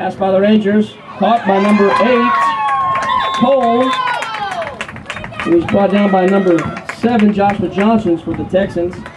Pass by the Rangers. Caught by number 8, Cole. He was brought down by number 7, Joshua Johnson for the Texans.